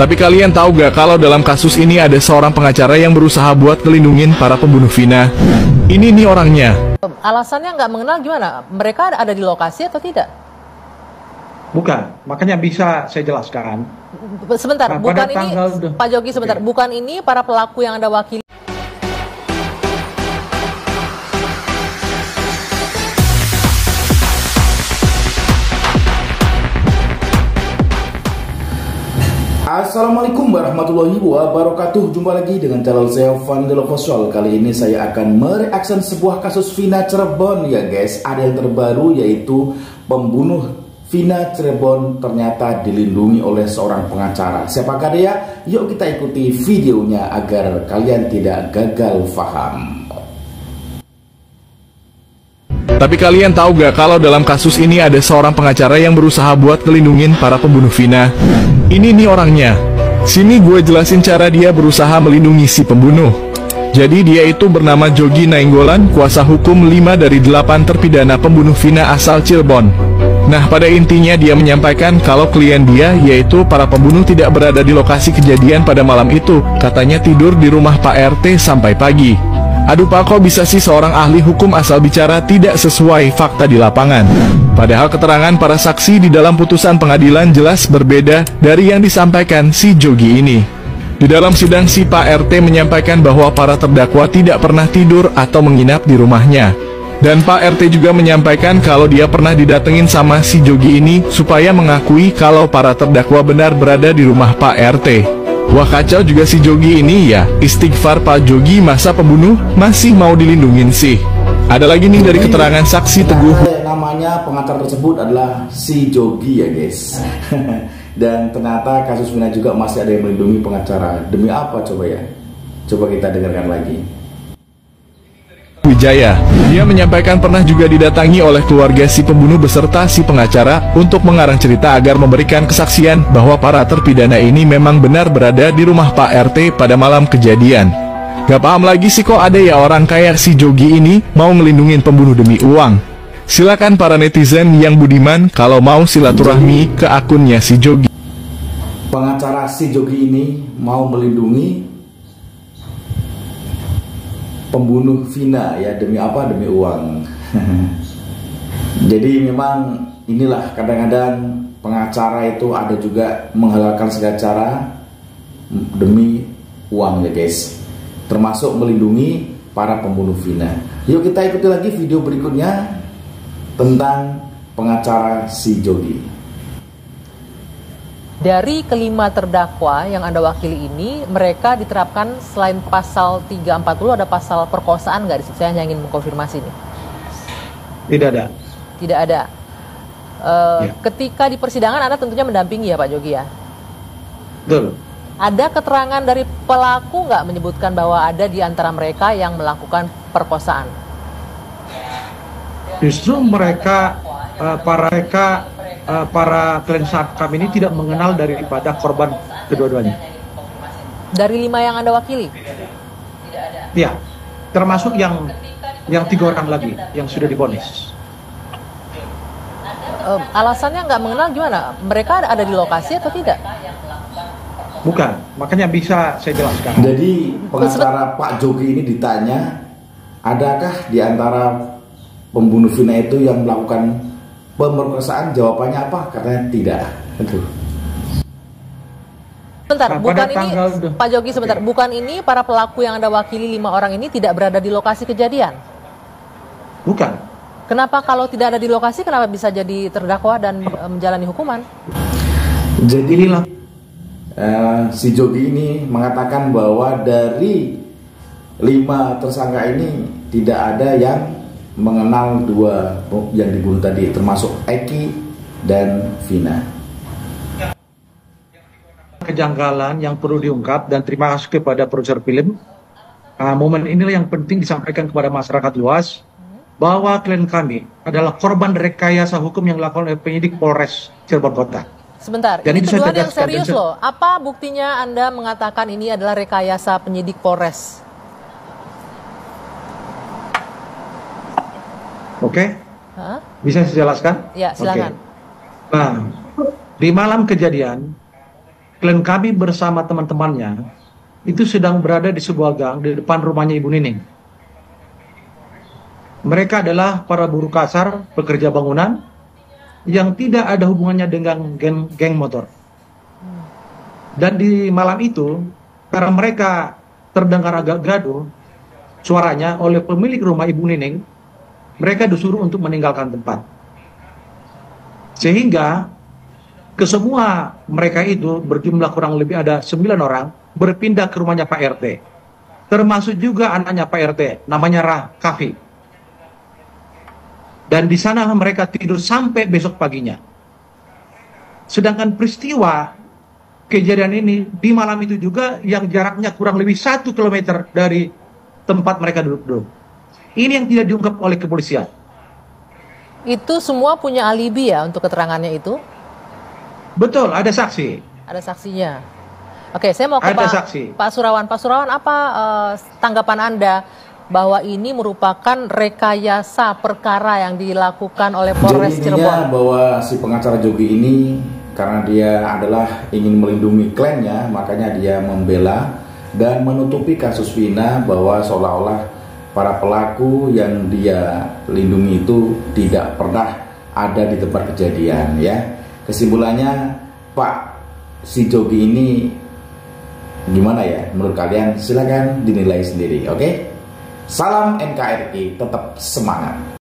Tapi kalian tahu gak kalau dalam kasus ini ada seorang pengacara yang berusaha buat ngelindungin para pembunuh Vina? Ini nih orangnya. Alasannya nggak mengenal gimana? Mereka ada di lokasi atau tidak? Bukan, makanya bisa saya jelaskan. Sebentar, Nah, bukan ini, Pak Jogi sebentar, Oke. bukan ini para pelaku yang Anda wakili. Assalamualaikum warahmatullahi wabarakatuh. Jumpa lagi dengan channel saya Vandelo Visual. Kali ini saya akan mereaction sebuah kasus Vina Cirebon ya guys. Ada yang terbaru yaitu pembunuh Vina Cirebon ternyata dilindungi oleh seorang pengacara. Siapakah dia? Yuk kita ikuti videonya agar kalian tidak gagal paham. Tapi kalian tahu gak kalau dalam kasus ini ada seorang pengacara yang berusaha buat ngelindungin para pembunuh Vina? Ini nih orangnya. Sini gue jelasin cara dia berusaha melindungi si pembunuh. Jadi dia itu bernama Jogi Nainggolan, kuasa hukum 5 dari 8 terpidana pembunuh Vina asal Cirebon. Nah, pada intinya dia menyampaikan kalau klien dia, yaitu para pembunuh, tidak berada di lokasi kejadian pada malam itu. Katanya tidur di rumah Pak RT sampai pagi. Aduh Pak, kok bisa sih seorang ahli hukum asal bicara tidak sesuai fakta di lapangan? Padahal keterangan para saksi di dalam putusan pengadilan jelas berbeda dari yang disampaikan si Jogi ini. Di dalam sidang si Pak RT menyampaikan bahwa para terdakwa tidak pernah tidur atau menginap di rumahnya. Dan Pak RT juga menyampaikan kalau dia pernah didatengin sama si Jogi ini supaya mengakui kalau para terdakwa benar berada di rumah Pak RT. Wah, kacau juga si Jogi ini ya. Istighfar Pak Jogi, masa pembunuh masih mau dilindungin sih. Ada lagi nih dari keterangan saksi Teguh. Namanya pengacara tersebut adalah si Jogi ya guys. Dan ternyata kasus Vina juga masih ada yang melindungi pengacara. Demi apa coba ya? Coba kita dengarkan lagi. Wijaya, dia menyampaikan pernah juga didatangi oleh keluarga si pembunuh beserta si pengacara untuk mengarang cerita agar memberikan kesaksian bahwa para terpidana ini memang benar berada di rumah Pak RT pada malam kejadian. Gak paham lagi sih kok ada ya orang kayak si Jogi ini mau ngelindungin pembunuh demi uang. Silakan para netizen yang budiman kalau mau silaturahmi ke akunnya si Jogi. Pengacara si Jogi ini mau melindungi pembunuh Vina ya, demi apa? Demi uang. Jadi memang inilah kadang-kadang pengacara itu ada juga menghalalkan segala cara demi uang ya guys, termasuk melindungi para pembunuh Vina. Yuk kita ikuti lagi video berikutnya tentang pengacara si Jogi. Dari kelima terdakwa yang Anda wakili ini, mereka diterapkan selain pasal 340 ada pasal perkosaan nggak di situ? Saya hanya ingin mengkonfirmasi nih. Tidak ada. Tidak ada. Ya. Ketika di persidangan Anda tentunya mendampingi ya Pak Jogi ya? Betul. Ada keterangan dari pelaku nggak menyebutkan bahwa ada di antara mereka yang melakukan perkosaan? Justru mereka, para klien kami ini tidak mengenal daripada korban kedua-duanya. Dari 5 yang Anda wakili? Ya, termasuk yang 3 orang lagi yang sudah divonis. Alasannya nggak mengenal gimana? Mereka ada di lokasi atau tidak? Bukan, makanya bisa saya jelaskan. Jadi pengacara Pak Jogi ini ditanya, adakah di antara pembunuh Vina itu yang melakukan pemerkosaan? Jawabannya apa? Katanya tidak. Aduh. Sebentar, Nah, bukan pada ini tanggal- Pak Jogi sebentar, bukan ini para pelaku yang Anda wakili 5 orang ini tidak berada di lokasi kejadian? Bukan. Kenapa kalau tidak ada di lokasi, kenapa bisa jadi terdakwa dan menjalani hukuman? Jadi Inilah si Jogi ini mengatakan bahwa dari 5 tersangka ini tidak ada yang mengenal 2 yang dibunuh tadi, termasuk Eki dan Vina. kejanggalan yang perlu diungkap, dan terima kasih kepada produser film. Momen inilah yang penting disampaikan kepada masyarakat luas bahwa klien kami adalah korban rekayasa hukum yang dilakukan oleh penyidik Polres Cirebon Kota. Sebentar, Dan ini itu saya tuduhan yang tegaskan. serius loh. Apa buktinya Anda mengatakan ini adalah rekayasa penyidik Polres? Oke? Hah? Bisa saya jelaskan? Ya, silakan. Oke. Nah, di malam kejadian, klien kami bersama teman-temannya itu sedang berada di sebuah gang di depan rumahnya Ibu Nining. Mereka adalah para buruh kasar, pekerja bangunan yang tidak ada hubungannya dengan geng motor. Dan di malam itu, karena mereka terdengar agak gaduh suaranya oleh pemilik rumah Ibu Nining, mereka disuruh untuk meninggalkan tempat. Sehingga kesemua mereka itu berjumlah kurang lebih ada 9 orang berpindah ke rumahnya Pak RT. Termasuk juga anaknya Pak RT, namanya Kafi. Dan di sana mereka tidur sampai besok paginya. Sedangkan peristiwa kejadian ini di malam itu juga yang jaraknya kurang lebih 1 kilometer dari tempat mereka duduk. Ini yang tidak diungkap oleh kepolisian. Itu semua punya alibi ya untuk keterangannya itu? Betul, ada saksi. Ada saksinya. Oke, saya mau ke saksi. Pak Surawan. Pak Surawan, apa tanggapan Anda bahwa ini merupakan rekayasa perkara yang dilakukan oleh Polres Jadi Cirebon? bahwa si pengacara Jogi ini karena dia adalah ingin melindungi kliennya, makanya dia membela dan menutupi kasus Vina bahwa seolah-olah para pelaku yang dia lindungi itu tidak pernah ada di tempat kejadian ya. Kesimpulannya Pak si Jogi ini gimana ya menurut kalian? Silakan dinilai sendiri, oke? Salam NKRI, tetap semangat.